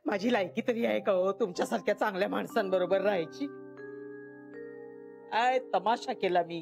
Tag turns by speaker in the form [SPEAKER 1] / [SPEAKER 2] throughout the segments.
[SPEAKER 1] माझी लायकी तरी आहे का हो तुमच्यासारख्या चांगल्या माणसांबरोबर राहायची? काय तमाशा केला मी.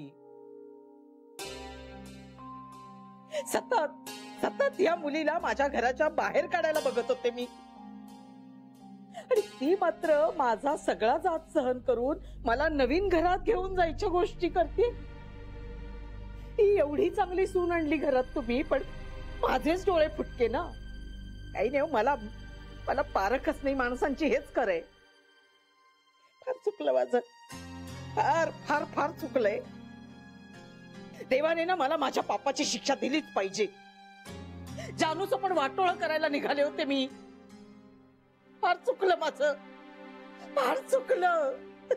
[SPEAKER 1] सतत सतत या मुलीला माझ्या घराच्या बाहेर काढायला बघत होते मी, आणि ती मात्र माझा सगळा जाच सहन करून मला नवीन घरात घेऊन जायच्या गोष्टी करते. ही एवढी चांगली सून आणली घरात तुम्ही, पण माझेच डोळे फुटके ना. काही नाही, मला पारखच नाही माणसांची, हेच करे. फार चुकलं माझं, फार फार फार चुकलंय. देवाने ना मला माझ्या पापाची शिक्षा दिलीच पाहिजे. जानूचं पण वाटोळं करायला निघाले होते मी. फार चुकलं माझं, फार चुकलं.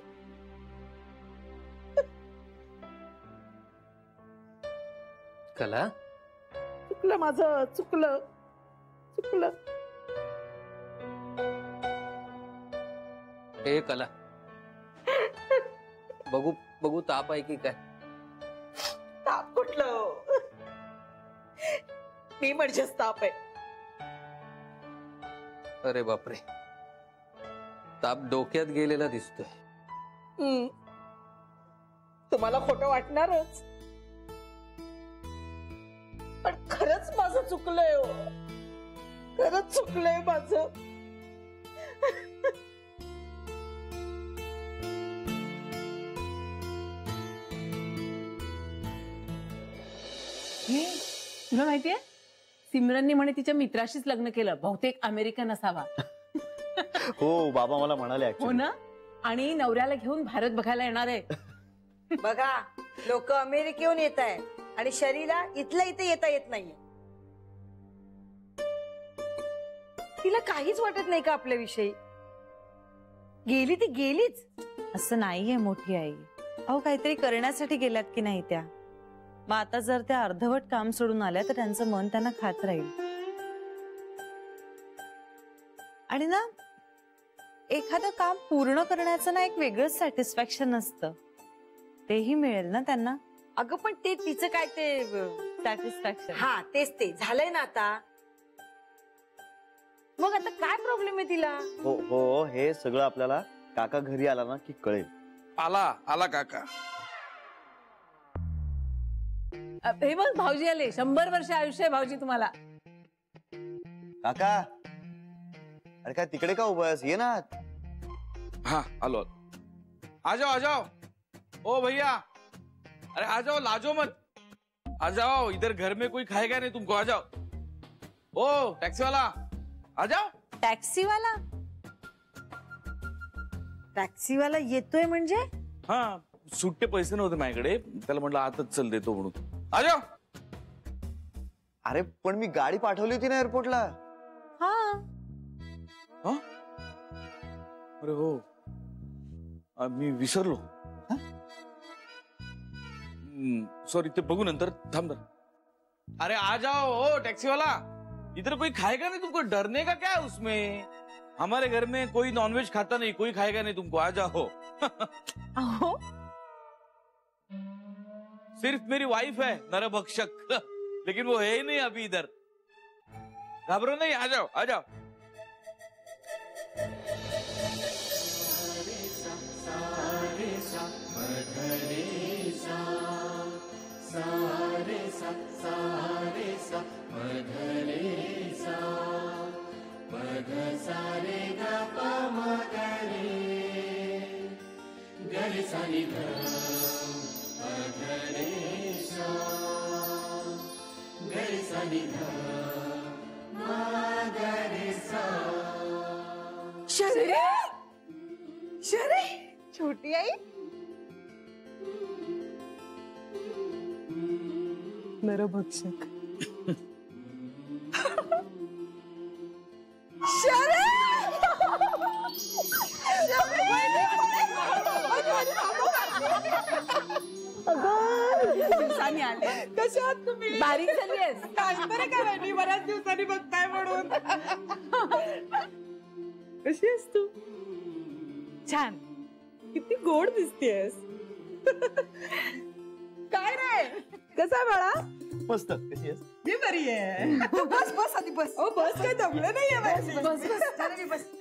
[SPEAKER 2] कला,
[SPEAKER 1] चुकलं माझं, चुकलं चुकलं.
[SPEAKER 2] हे कला, बघू बघू ताप आहे की काय?
[SPEAKER 1] ताप कुठलं? मी म्हणजेच ताप आहे.
[SPEAKER 2] अरे बापरे, ताप डोक्यात गेलेला दिसतोय.
[SPEAKER 1] तुम्हाला खोटं वाटणारच, पण खरंच माझं चुकलंय हो. खरंच चुकलंय माझं.
[SPEAKER 3] तुला माहितीये, सिमरनने म्हणे तिच्या मित्राशीच लग्न केलं, बहुतेक अमेरिकन असावा.
[SPEAKER 4] हो, बाबा मला म्हणाले.
[SPEAKER 3] हो ना, आणि नवऱ्याला घेऊन भारत बघायला येणार आहे.
[SPEAKER 5] बघा, लोक अमेरिकेहून येत आहे आणि शरीला इथल्या इथे येता येत नाहीये. तिला काहीच वाटत नाही का आपल्याविषयी? गेली ती गेलीच.
[SPEAKER 6] असं नाहीये मोठी आई. अहो, काहीतरी करण्यासाठी गेल्यात की नाही त्या. मग आता जर त्या अर्धवट काम सोडून आल्या तर त्यांचं मन त्यांना खात राहील. आणि ना, एखादं काम पूर्ण करण्याचं ना एक वेगळंच सॅटिस्फॅक्शन असतं, तेही मिळेल ना त्यांना.
[SPEAKER 5] अगं पण ते तिचं काय ते
[SPEAKER 6] सॅटिस्फॅक्शन.
[SPEAKER 5] हा, तेच ते झालंय ना आता. मग आता काय प्रॉब्लेम आहे तिला?
[SPEAKER 4] हो हो, हे सगळं आपल्याला काका घरी आला ना की कळेल.
[SPEAKER 7] आला आला काका.
[SPEAKER 3] हे बघ, भाऊजी आले. 100 वर्ष आयुष्य आहे भाऊजी तुम्हाला.
[SPEAKER 4] काका, अरे काय तिकडे का उभा आहेस? ये ना.
[SPEAKER 7] हाँ आलो, आ जाओ आ जाओ. ओ भैया, अरे आ जाओ, लाजो मत. आ जाओ, इधर घर में कोई खाएगा नहीं तुमको. आ जाओ. ओ टैक्सी वाला, आ जाओ.
[SPEAKER 6] टॅक्सीवाला?
[SPEAKER 5] टॅक्सीवाला येतोय म्हणजे?
[SPEAKER 7] हा, सुट्टे पैसे नव्हते माझ्याकडे, त्याला म्हटलं आताच चल देतो म्हणून. आ जाओ.
[SPEAKER 4] अरे पण मी गाडी पाठवली होती ना एअरपोर्टला.
[SPEAKER 6] हा.
[SPEAKER 7] हा? अरे हो, मी विसरलो. सॉरी, ते बघू नंतर. थांब. अरे आ जाओ. ओ टैक्सी वाला, इधर कोई खाएगा नहीं तुमको, डरने का क्या है उसमें? हमारे घर में कोई नॉनवेज खाता नहीं, कोई खाएगा नहीं तुमको. आ जाओ.
[SPEAKER 6] अहो,
[SPEAKER 7] सिर्फ मेरी वाइफ है नरभक्षक, लेकिन वो है ही नहीं अभी इधर. घबरो नहीं, आ जाओ आ जाओ.
[SPEAKER 1] शरे, छोटी आई.
[SPEAKER 3] नरभक्षक. दिवसांनी आले.
[SPEAKER 1] कशा आहात तुम्ही?
[SPEAKER 3] बारीक झाली आहेस.
[SPEAKER 1] बरं का वहिनी, बऱ्याच दिवसांनी बघताय म्हणून. कशी आहेस तू?
[SPEAKER 6] छान.
[SPEAKER 1] किती गोड दिसतेस. काय रे, कसा बाळा?
[SPEAKER 4] मस्त. कशी आहेस?
[SPEAKER 1] मी बरी आहे. बस बस आधी बस. ओ बस काय दमलं नाहीये. बस बस झालं मी बस.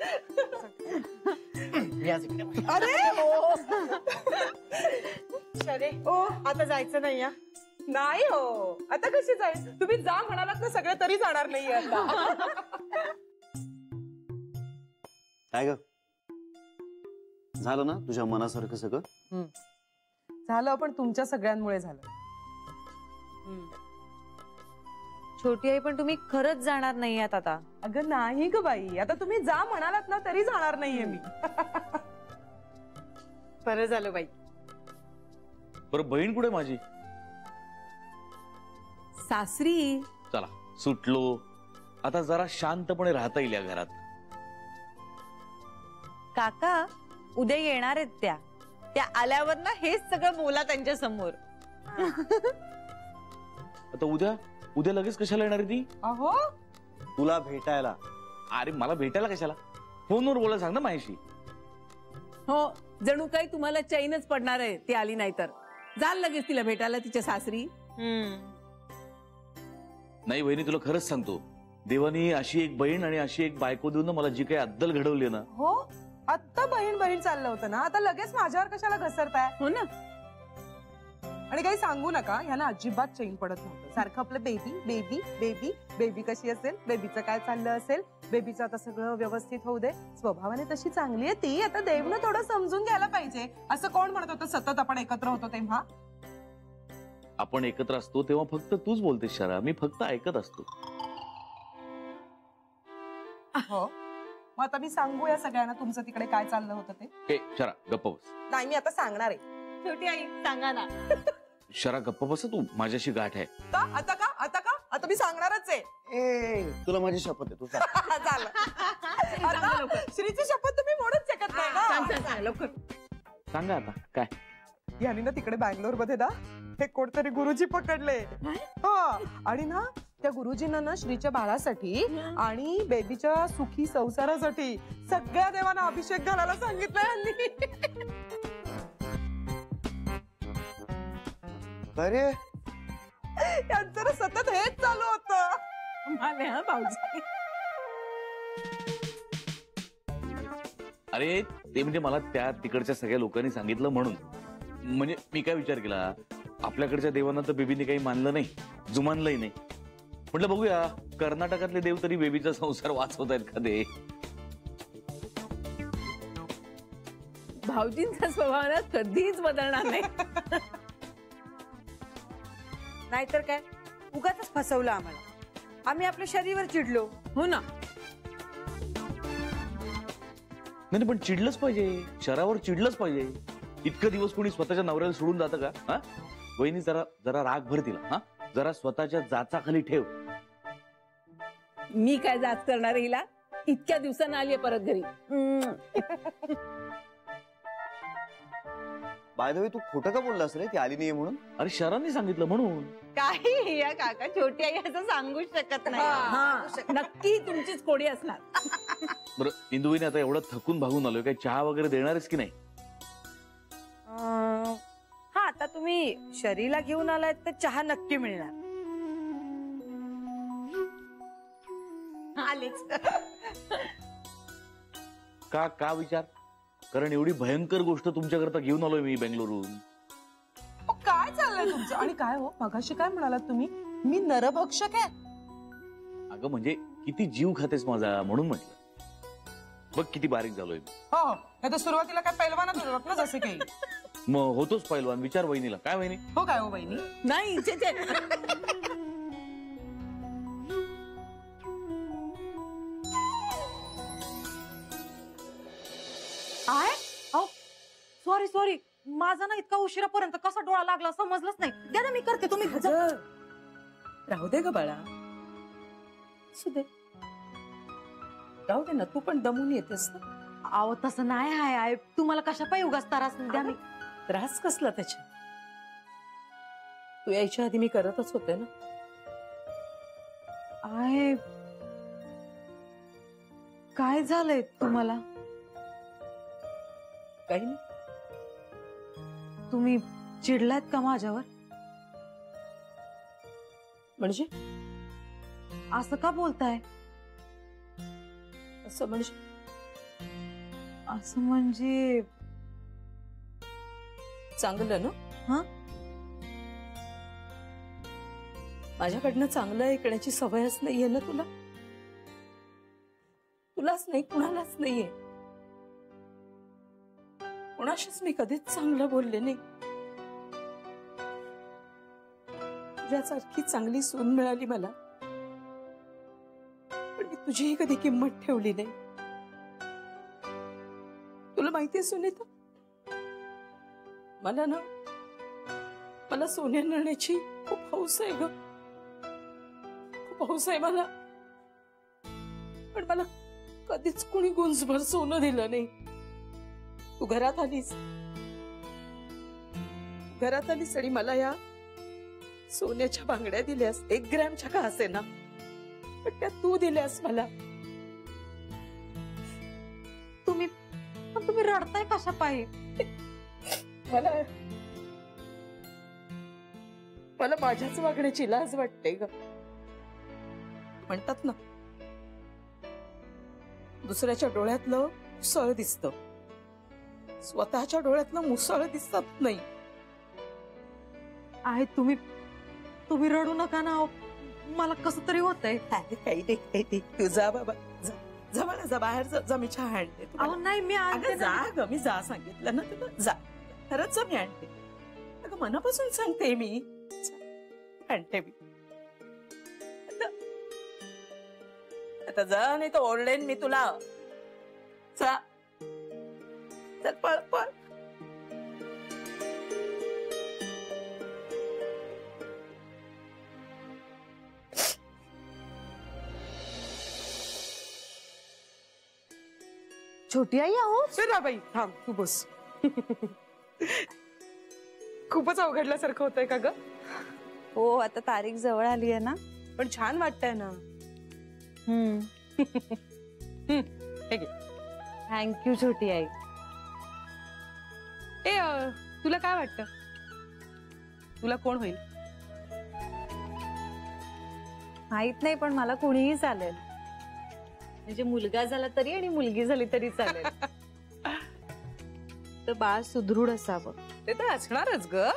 [SPEAKER 1] अरे हो शरे ओ आता जायचं नाही या. नाही हो आता कशी जाईल. तुम्ही जा म्हणालात ना सगळे तरी जाणार नाहीये आता.
[SPEAKER 4] काय ग झालं ना तुझ्या मनासारखं सगळं.
[SPEAKER 1] झालं पण तुमच्या सगळ्यांमुळे झालं.
[SPEAKER 6] छोटी आई पण तुम्ही खरंच जाणार नाही आहात आता.
[SPEAKER 1] अगं नाही ग बाई आता तुम्ही जा म्हणालात ना तरी जाणार नाहीये मी. बरं झालं बाई.
[SPEAKER 7] बरं बहीण कुठे माझी.
[SPEAKER 3] सासरी.
[SPEAKER 7] चला सुटलो आता जरा शांतपणे राहता येईल या घरात.
[SPEAKER 6] काका उद्या येणार आहेत त्या आल्यावर ना हेच सगळं बोला त्यांच्या समोर.
[SPEAKER 7] आता उद्या उद्या लगेच कशाला येणार आहे ती.
[SPEAKER 1] अहो
[SPEAKER 4] तुला भेटायला.
[SPEAKER 7] अरे मला भेटायला कशाला फोनवर बोलायला सांग ना माझ्याशी.
[SPEAKER 3] हो जणू काही तुम्हाला चैनच पडणार आहे ती आली नाही तर. जाल लगेच तिला भेटायला तिच्या सासरी.
[SPEAKER 7] नाही बहिणी तुला खरंच सांगतो देवानी अशी एक बहीण आणि अशी एक बायको देऊन ना मला जी काही अद्दल घडवली ना.
[SPEAKER 1] हो आत्ता बहीण बहीण चाललं होतं ना आता लगेच माझ्यावर कशाला घसरताय.
[SPEAKER 3] हो ना.
[SPEAKER 1] आणि काही सांगू नका ह्याला अजिबात चैन पडत नव्हतं. सारखं आपलं बेबी बेबी बेबी बेबी कशी असेल बेबीचं काय चाललं असेल बेबीचं आता सगळं व्यवस्थित होऊ दे. स्वभावाने तशी चांगली आहे ती. आता देवनं थोडं समजून घ्यायला पाहिजे. असं कोण म्हणत होतं सतत आपण एकत्र होतो तेव्हा.
[SPEAKER 7] आपण एकत्र असतो तेव्हा फक्त तूच बोलतेस शरा मी फक्त ऐकत असतो.
[SPEAKER 1] हो मग आता मी सांगू या सगळ्यांना तुमचं तिकडे काय चाललं होतं ते.
[SPEAKER 7] ए शरा गप्प बस.
[SPEAKER 1] नाही मी आता सांगणार आहे.
[SPEAKER 6] छोटी आई सांगा ना.
[SPEAKER 7] शरा गप्प बस तू माझ्याशी गाठ आहे.
[SPEAKER 1] का आता का आता का आता मी सांगणारच आहे.
[SPEAKER 4] ए तुला माझी शपथ आहे तुझा.
[SPEAKER 1] झालं आता श्रीची शपथ तुम्ही मोडूच शकत नाही ना.
[SPEAKER 3] लवकर
[SPEAKER 7] सांगा आता काय.
[SPEAKER 1] यांनी ना तिकडे बँगलोर मध्ये ना हे कोणतरी गुरुजी पकडले. हो आणि ना त्या गुरुजींना ना श्रीच्या बाळासाठी आणि बेबीच्या सुखी संसारासाठी सगळ्या देवांना अभिषेक घालायला सांगितलं यांनी.
[SPEAKER 4] अरे
[SPEAKER 1] यांचं ना सतत हेच चालू होतं.
[SPEAKER 3] भाऊजी.
[SPEAKER 7] अरे ते म्हणजे मला त्या तिकडच्या सगळ्या लोकांनी सांगितलं म्हणून. म्हणजे मी काय विचार केला आपल्याकडच्या देवांना तर बेबीने काही मानलं नाही जुमानलंही नाही. म्हटलं बघूया कर्नाटकातले देव तरी बेबीचा संसार वाचवत आहेत का ते.
[SPEAKER 3] भाऊजींचा स्वभाव ना कधीच बदलणार नाही.
[SPEAKER 5] नाहीतर काय उगाच फसवलं आम्हाला. आम्ही आपल्या शरीरावर चिडलो.
[SPEAKER 3] हो ना.
[SPEAKER 7] नाही पण चिडलंच पाहिजे शरावर चिडलंच पाहिजे. इतकं दिवस कोणी स्वतःच्या नवऱ्याला सोडून जातं का. हा वहिनी जरा जरा राग भर तिला. हा जरा स्वतःच्या जाचाखाली ठेव.
[SPEAKER 3] मी काय जाच करणार हिला. इतक्या दिवसानं आलीये परत घरी.
[SPEAKER 4] बाय द वे तू खोटं का बोललास रे ती आली नाहीये म्हणून.
[SPEAKER 7] अरे शरांनी सांगितलं म्हणून.
[SPEAKER 6] काही या काका छोटी आई असं सांगू शकत नाही.
[SPEAKER 3] हा नक्की तुमचीच कोडी असणार.
[SPEAKER 7] बरं इंदुवीने आता एवढं थकून भागून आलोय काय चहा वगैरे देणारच की नाही.
[SPEAKER 5] हा आता तुम्ही शरीला घेऊन आलात तर चहा नक्की मिळणार.
[SPEAKER 6] आलेच.
[SPEAKER 7] का का विचार कारण एवढी भयंकर गोष्ट तुमच्याकरता घेऊन आलोय मी बेंगलोरून.
[SPEAKER 1] काय चाललंय तुमचं. आणि काय हो मगाशी काय म्हणालात तुम्ही मी नरभक्षक आहे.
[SPEAKER 7] अगं म्हणजे किती जीव खातेस माझा म्हणून म्हटलं. बघ किती बारीक झालोय.
[SPEAKER 1] हो नाही तर सुरुवातीला काय पैलवानात होतात ना जसे काही.
[SPEAKER 7] मग होतोच पैलवान. विचार वहिनीला. काय वहिनी.
[SPEAKER 1] हो काय हो बहिणी.
[SPEAKER 3] नाही छे, छे.
[SPEAKER 5] आहे सॉरी सॉरी माझा ना इतका उशिरापर्यंत कसा डोळा लागला समजलंच नाही. द्या ना मी करते तुम्ही
[SPEAKER 1] राहू दे ग बाळा. असू दे राहू दे ना तू पण दमून येतेस ना.
[SPEAKER 5] अहो तसं नाही आहे. तुम्हाला कशा पाहिजे उगाच त्रास द्या मी.
[SPEAKER 1] त्रास कसला त्याच्या. तू यायच्या आधी मी करतच होते ना.
[SPEAKER 5] आहे काय झालंय तुम्हाला.
[SPEAKER 1] काही नाही.
[SPEAKER 5] तुम्ही चिडलात का माझ्यावर.
[SPEAKER 1] म्हणजे
[SPEAKER 5] असं का बोलताय?
[SPEAKER 1] असं म्हणजे
[SPEAKER 5] असं म्हणजे
[SPEAKER 1] चांगलं ना?
[SPEAKER 5] हा?
[SPEAKER 1] माझ्याकडनं चांगलं ऐकण्याची सवयच नाहीये ना तुला? तुलाच नाही, कुणालाच नाहीये. कोणाशीच मी कधीच चांगलं बोलले नाही. तुझ्यासारखी चांगली सून मिळाली मला, पण मी तुझीही कधी किंमत ठेवली नाही. तुला माहितीये सुनीता, मला सोन्या नेण्याची खूप हौस आहे ग. खूप हौस आहे मला, पण मला कधीच कुणी गुंजभर सोनं दिलं नाही. तू घरात आलीस आणि मला या सोन्याच्या बांगड्या दिल्यास, 1 ग्रॅमच्या का असे ना, पण त्या तू दिल्यास मला.
[SPEAKER 5] तुम्ही रडताय कशा पाहिजे?
[SPEAKER 1] मला माझ्याच वागण्याची लाज वाटते ग. म्हणतात ना, दुसऱ्याच्या डोळ्यातलं मुसळ दिसतं, स्वतःच्या डोळ्यातलं मुसळ दिसत नाही.
[SPEAKER 5] आहे तुम्ही रडू नका ना. मला कसं तरी होतंय.
[SPEAKER 1] काही नाही. तू जा बाबा, जा मला, जा बाहेर जा, मी चहा आणते.
[SPEAKER 5] अहो नाही, मी आणते
[SPEAKER 1] जा
[SPEAKER 5] ना.
[SPEAKER 1] ग, मी जा सांगितलं ना तुला. जा, खरंच जा, मी आणते. अगं मनापासून सांगते मी, आणते मी. आता जा, नाही तर ओरडेन मी तुला. जा, चल पळ पळ.
[SPEAKER 5] छोटी आई आहो.
[SPEAKER 1] बाई थांब, तू बस. खूपच अवघडल्यासारखं होतंय का ग?
[SPEAKER 6] हो, आता तारीख जवळ आली आहे ना.
[SPEAKER 1] पण छान वाटतंय ना.
[SPEAKER 6] थँक्यू छोटी आई.
[SPEAKER 3] तुला काय वाटतं, तुला कोण होईल?
[SPEAKER 6] माहित नाही, पण मला कुणीही चालेल. म्हणजे मुलगा झाला तरी आणि मुलगी झाली तरी चालेल. तर बाळ सुदृढ असावं.
[SPEAKER 3] ते तर असणारच ग,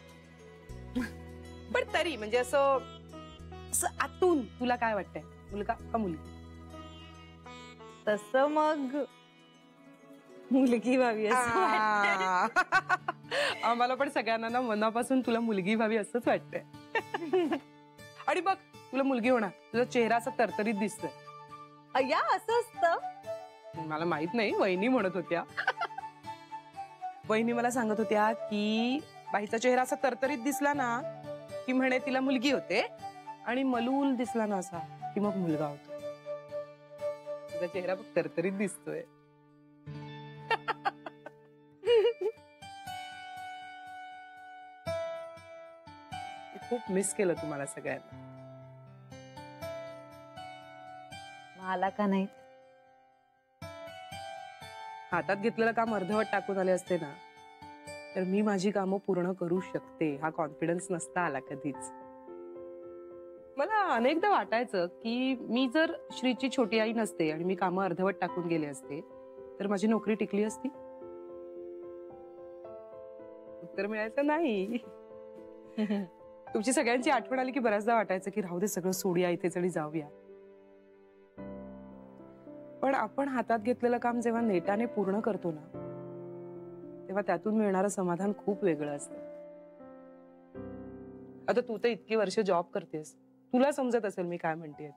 [SPEAKER 3] पण तरी म्हणजे असं आतून तुला काय वाटतंय, मुलगा का मुलगी?
[SPEAKER 6] तसं मग मुलगी व्हावी असं वाटतंय.
[SPEAKER 3] आम्हाला पण सगळ्यांना ना मनापासून तुला मुलगी व्हावी असंच वाटतंय. आणि बघ, तुला मुलगी होणार, तुझा चेहरा असा तरतरीत दिसतोय.
[SPEAKER 6] अय्या, असं असतं?
[SPEAKER 3] मला माहित नाही, वहिनी म्हणत होत्या. वहिनी मला सांगत होत्या की बाईचा चेहरा असा तरतरीत दिसला ना की म्हणे तिला मुलगी होते, आणि मलूल दिसला ना असा की मग मुलगा होतो. तुझा चेहरा बघ तरतरीत दिसतोय. खूप मिस केलं तुम्हाला सगळ्यांना.
[SPEAKER 6] मला का नाही?
[SPEAKER 3] हातात घेतलेलं काम अर्धवट टाकून आले असते ना, तर मी माझी कामं पूर्ण करू शकते हा कॉन्फिडन्स नसता आला कधीच. मला अनेकदा वाटायचं की मी जर श्रीची छोटी आई नसते आणि मी कामं अर्धवट टाकून गेले असते तर माझी नोकरी टिकली असती. उत्तर मिळायचं नाही. तुमची सगळ्यांची आठवण आली की बऱ्याचदा वाटायचं की राहू दे, सगळं सोडूया इथेच आणि जाऊया. पण आपण हातात घेतलेलं काम जेव्हा नेटाने पूर्ण करतो ना, तेव्हा त्यातून मिळणारं समाधान खूप वेगळं असतं. आता तू तर इतकी वर्ष जॉब करतेस, तुला समजत असेल मी काय म्हणतेय.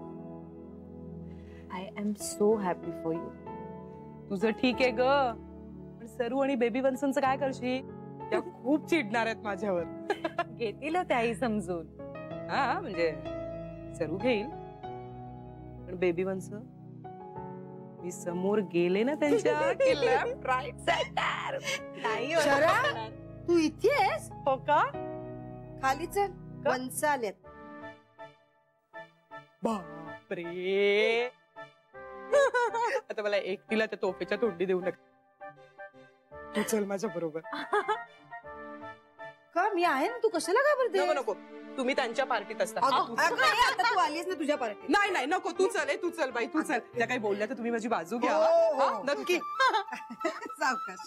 [SPEAKER 6] I am so happy for you.
[SPEAKER 3] तुझं ठीक आहे ग, पण सरू आणि बेबी वन्सनचं काय करशील? त्या खूप चिडणार आहेत माझ्यावर.
[SPEAKER 6] घेतील त्याही समजून.
[SPEAKER 3] हा, म्हणजे सरू घेईल, पण बेबी वन्स मी समोर गेले ना त्यांच्या राईट साइड.
[SPEAKER 8] शरा, तू इथे आहेस?
[SPEAKER 3] हो का?
[SPEAKER 8] खाली चल, वंस आल्यात.
[SPEAKER 3] बापरे. आता मला एकटीला त्या तोफेच्या तोंडी देऊ नका. तू चल माझ्या बरोबर.
[SPEAKER 8] का मी आहे ना, तू कशाला घाबरते?
[SPEAKER 3] नको नको, तुम्ही त्यांच्या पार्टीत असता.
[SPEAKER 8] अगं, आता तू आलीस ना तुझ्या पार्टी.
[SPEAKER 3] नाही नाही नको, तू चल तू चल बाई, तू चल. त्या काही बोलल्या तर तुम्ही माझी बाजू घ्या.
[SPEAKER 8] हो, हो.
[SPEAKER 3] हा, नक्की.
[SPEAKER 8] सावकाश.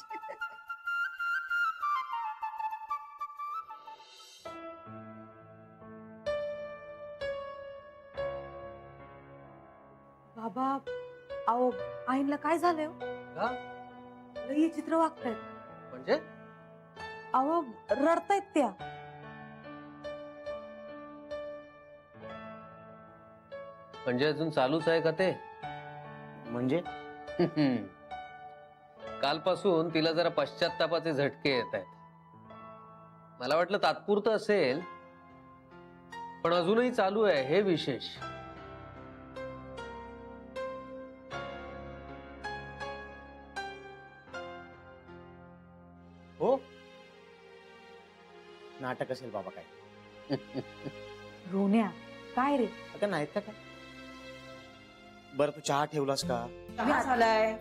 [SPEAKER 5] बाबा, अहो आईला काय झालंय?
[SPEAKER 2] का?
[SPEAKER 5] लई चित्र वागतायत.
[SPEAKER 2] म्हणजे
[SPEAKER 5] अहो रडतायत त्या.
[SPEAKER 2] म्हणजे अजून चालूच आहे का ते?
[SPEAKER 4] म्हणजे
[SPEAKER 2] कालपासून तिला जरा पश्चात्तापाचे झटके येत आहेत. मला वाटलं तात्पुरतं असेल, पण अजूनही चालू आहे, हे विशेष.
[SPEAKER 4] हो, नाटक असेल बाबा काय.
[SPEAKER 5] रोन्या काय रे?
[SPEAKER 4] अगं नाहीत का काय. बरं तू चहा ठेवलास का?
[SPEAKER 1] चहा झालाय.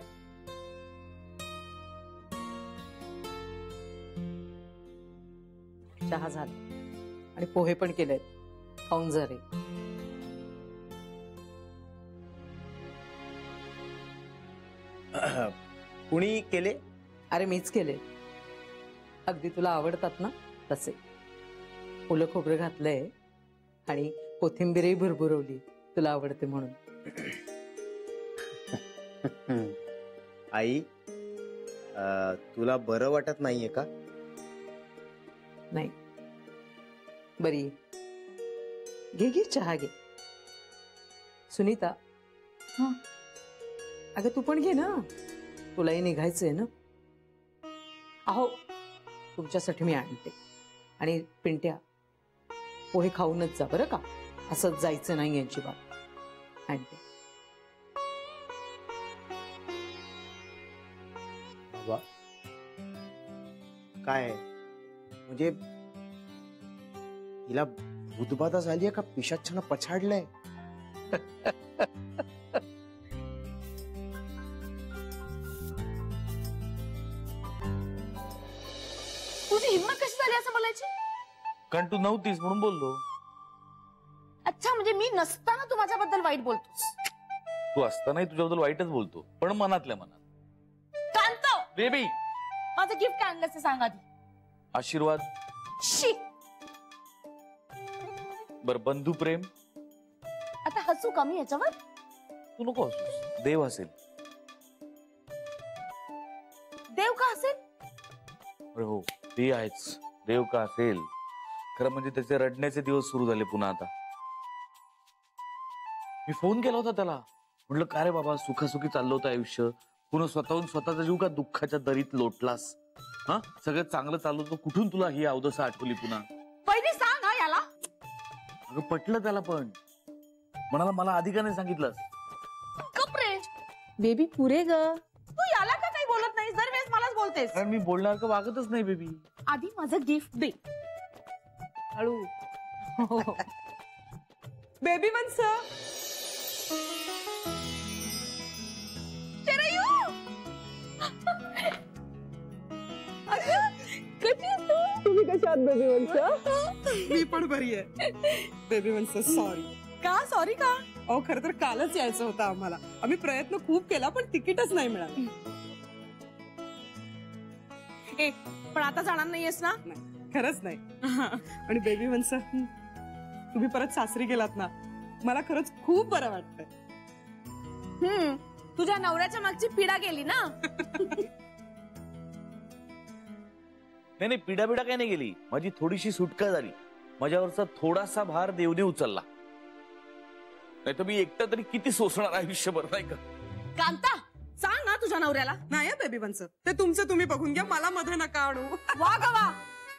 [SPEAKER 9] चहा झाला आणि पोहे पण केलेत, खाऊन जा रे.
[SPEAKER 4] कुणी केले?
[SPEAKER 9] अरे मीच केले, अगदी तुला आवडतात ना तसे. ओलं खोबरं घातलंय आणि कोथिंबीरही भरभरवली, तुला आवडते म्हणून.
[SPEAKER 4] आई, तुला बरं वाटत नाहीये का?
[SPEAKER 9] नाही, बरी आहे. घे घे चहा घे. सुनीता,
[SPEAKER 5] हं.
[SPEAKER 9] अगं तू पण घे ना, तुलाही निघायचंय ना. अहो तुमच्यासाठी मी आणते. आणि पिंट्या, पोहे खाऊनच जा बरं का, असंच जायचं नाही यांची बात. आणते.
[SPEAKER 4] बाबा काय म्हणजे हिला भूतबाधा झालीये का पिशाच्चानं पछाडलंय?
[SPEAKER 5] तुझी हिंमत कशी झाली असं बोलायची?
[SPEAKER 7] कारण तू नव्हतीस म्हणून बोललो.
[SPEAKER 5] अच्छा, म्हणजे मी नसताना तू माझ्याबद्दल वाईट बोलतोस?
[SPEAKER 7] तू असतानाही तुझ्याबद्दल वाईटच बोलतो, पण मनातल्या मनात.
[SPEAKER 5] कांत,
[SPEAKER 7] बेबी,
[SPEAKER 5] माझं गिफ्ट काय आणलंस ते सांग आधी.
[SPEAKER 7] आशीर्वाद.
[SPEAKER 5] शी,
[SPEAKER 7] बर बंधू प्रेम.
[SPEAKER 5] आता हसू कमी याच्यावर.
[SPEAKER 7] तू नको हसूस, देव असेल.
[SPEAKER 5] देव का असेल?
[SPEAKER 7] अरे हो, ते आहेच. देव का असेल. खरं म्हणजे त्याचे रडण्याचे दिवस सुरू झाले पुन्हा आता. मी फोन केला होता त्याला, म्हटलं का रे बाबा, सुखासुखी चाललं होतं आयुष्य, पुन्हा स्वतःहून स्वतःचा जीव का दुःखाच्या दरीत लोटलास? हा, सगळं चांगलं चाललं होतं, कुठून तुला ही अवदसा आठवली पुन्हा?
[SPEAKER 5] पहिली सांग हा याला.
[SPEAKER 7] अगं पटलं त्याला, पण म्हणाला मला आधी का नाही सांगितलंस?
[SPEAKER 5] कपरे
[SPEAKER 6] बेबी पुरे ग.
[SPEAKER 5] तू याला का काही बोलत नाहीस? दरवेळेस मलाच बोलतेस.
[SPEAKER 7] कारण मी बोलणार का वागतच नाही बेबी.
[SPEAKER 5] आधी माझं गिफ्ट दे.
[SPEAKER 3] हळू. बेबी मनस, तुम्ही कशा आहात बेबी मनस? मी पण बरी आहे बेबी मनस. सॉरी.
[SPEAKER 5] का सॉरी का?
[SPEAKER 3] अहो खरं तर कालच यायचं होतं आम्हाला. आम्ही प्रयत्न खूप केला पण तिकीटच नाही मिळालं.
[SPEAKER 5] पण आता जाणार नाहीयेस ना?
[SPEAKER 3] खरंच नाही. आणि बेबी मनस, तुम्ही परत सासरी गेलात ना, मला खरंच खूप बरं वाटतंय.
[SPEAKER 5] तुझ्या नवऱ्याच्या मागची पिढा गेली ना.
[SPEAKER 7] नाही नाही, पिढा काय नाही गेली. माझी थोडीशी सुटका झाली. माझ्यावरचा थोडासा भार देवने उचलला. नाही तर मी एकटा तरी किती सोसणार आयुष्यभर, नाही का?
[SPEAKER 5] कांता, सांग ना तुझ्या नवऱ्याला.
[SPEAKER 3] नाही बेबी मनस, ते तुमचं तुम्ही बघून घ्या, मला मध्ये नका आणू.
[SPEAKER 5] वा गा वा.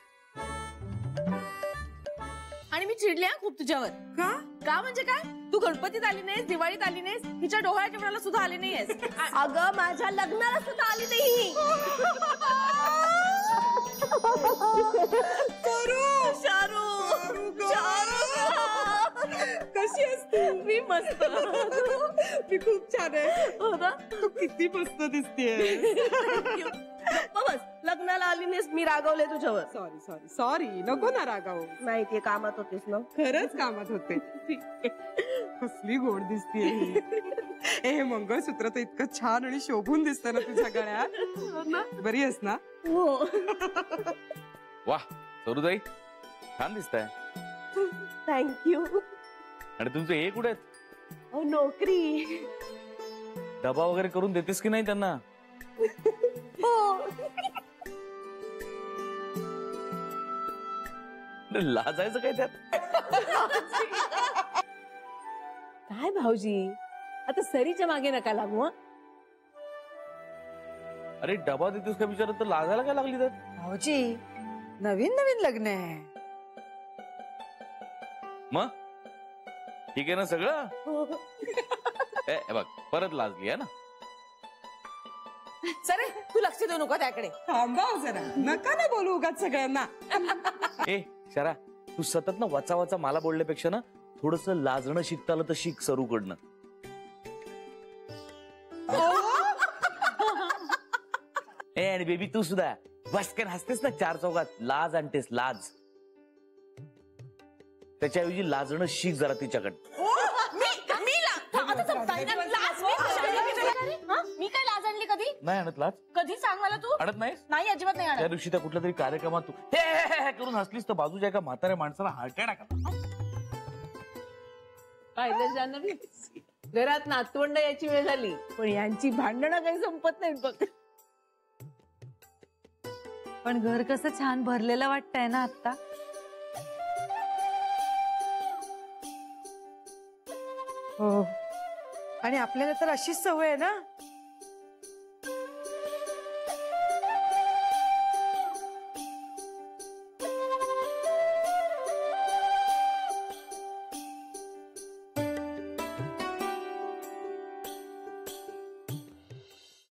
[SPEAKER 5] आणि मी चिडले खूप तुझ्यावर.
[SPEAKER 3] का?
[SPEAKER 5] का म्हणजे काय? तू गणपतीत आली नाहीस, दिवाळीत आली नाहीस, तिच्या डोहाळ्या जेवणाला सुद्धा आली नाहीयेस. अगं माझ्या लग्नाला सुद्धा आली नाही.
[SPEAKER 3] कशी असते?
[SPEAKER 5] मी मस्त.
[SPEAKER 3] मी खूप छान आहे.
[SPEAKER 5] हो ना?
[SPEAKER 3] तू किती मस्त दिसतेय.
[SPEAKER 5] बस लग्नाला आली नाहीस, मी रागवले तुझ्यावर.
[SPEAKER 3] सॉरी सॉरी सॉरी, नको ना रागावू.
[SPEAKER 5] माहितीये कामात होतीस ना.
[SPEAKER 3] खरंच कामात होते. कसली गोड दिसतीये ही. हे मंगळसूत्र तर इतकं छान आणि शोभून दिसतं ना तुझ्या गळ्यात. बरी आहेस ना?
[SPEAKER 5] हो.
[SPEAKER 7] वा सरुताई, छान दिसताय.
[SPEAKER 5] थँक्यू.
[SPEAKER 7] आणि तुमचे हे कुठे आहेत?
[SPEAKER 5] हो, नोकरी.
[SPEAKER 7] डबा वगैरे करून देतेस की नाही त्यांना?
[SPEAKER 5] हो.
[SPEAKER 7] लाजायचं काय त्यात?
[SPEAKER 5] काय भाऊजी, आता सरीच्या मागे नका लागू. हं?
[SPEAKER 7] अरे डबा देतेस का विचारत तर लाजायला काय लागली त्यात?
[SPEAKER 8] भाऊजी, नवीन नवीन लग्न आहे.
[SPEAKER 7] मग ठीक आहे ना सगळं?
[SPEAKER 5] हो.
[SPEAKER 7] हे बघ, परत लाजली आहे ना.
[SPEAKER 5] सरे, तू लक्ष देऊ नको त्याकडे.
[SPEAKER 3] थांबा हो जरा, नका ना बोलू उगाच सगळ्यांना.
[SPEAKER 7] ए शरा, तू सतत ना वाचा वाचा मला बोलण्यापेक्षा ना थोडस लाजणं शिकता आलं तर शिक सरूकडनं. ए आणि बेबी तू सुद्धा बसकन हसतेस ना चार चौकात, लाज आणतेस लाज. त्याच्याऐवजी लाजणं शिक जरा तिच्याकडं.
[SPEAKER 5] मी काय लाज आणली कधी?
[SPEAKER 7] नाही आणत लाज?
[SPEAKER 5] कधी सांग मला तू.
[SPEAKER 7] आणत नाहीस?
[SPEAKER 5] नाही, अजिबात नाही
[SPEAKER 7] त्या
[SPEAKER 5] आणत.
[SPEAKER 7] दिवशी त्या कुठल्या तरी कार्यक्रमात तू हे हे हे करून हसलीस तर बाजूच्या एका म्हाताऱ्या माणसाला हार्ट अटॅक आला.
[SPEAKER 1] पाहिलं जान्हवी, घरात नातवंड याची वेळ झाली, पण यांची भांडणं काही संपत नाहीत बघ.
[SPEAKER 6] पण घर कसं छान भरलेलं वाटतंय ना आता.
[SPEAKER 8] हो, आणि आपल्याला तर अशीच सवय आहे ना